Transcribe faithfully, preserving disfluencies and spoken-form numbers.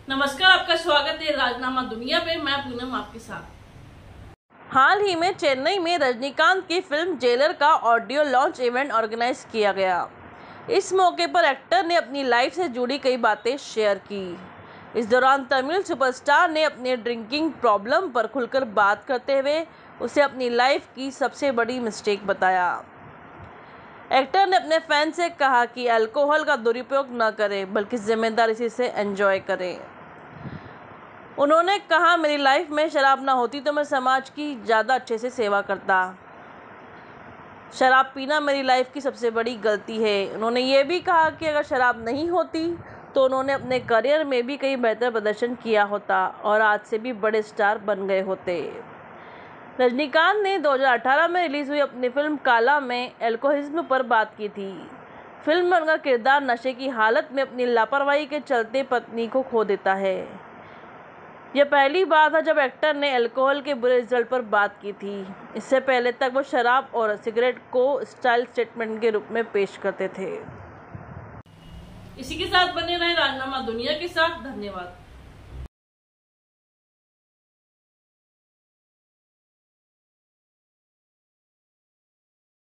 नमस्कार, आपका स्वागत है राजनामा दुनिया पे। मैं पूनम आपके साथ। हाल ही में चेन्नई में रजनीकांत की फिल्म जेलर का ऑडियो लॉन्च इवेंट ऑर्गेनाइज किया गया। इस मौके पर एक्टर ने अपनी लाइफ से जुड़ी कई बातें शेयर की। इस दौरान तमिल सुपरस्टार ने अपने ड्रिंकिंग प्रॉब्लम पर खुलकर बात करते हुए उसे अपनी लाइफ की सबसे बड़ी मिस्टेक बताया। एक्टर ने अपने फैन से कहा कि अल्कोहल का दुरुपयोग न करें, बल्कि जिम्मेदारी से इसे एंजॉय करें। उन्होंने कहा, मेरी लाइफ में शराब ना होती तो मैं समाज की ज़्यादा अच्छे से सेवा करता। शराब पीना मेरी लाइफ की सबसे बड़ी गलती है। उन्होंने ये भी कहा कि अगर शराब नहीं होती तो उन्होंने अपने करियर में भी कई बेहतर प्रदर्शन किया होता और आज से भी बड़े स्टार बन गए होते। रजनीकांत ने दो हज़ार अठारह में रिलीज हुई अपनी फिल्म काला में अल्कोहलिज्म पर बात की थी। फिल्म में उनका किरदार नशे की हालत में अपनी लापरवाही के चलते पत्नी को खो देता है। यह पहली बार था जब एक्टर ने अल्कोहल के बुरे रिजल्ट पर बात की थी। इससे पहले तक वो शराब और सिगरेट को स्टाइल स्टेटमेंट के रूप में पेश करते थे। इसी के साथ बने रहे राजनामा दुनिया के साथ। धन्यवाद।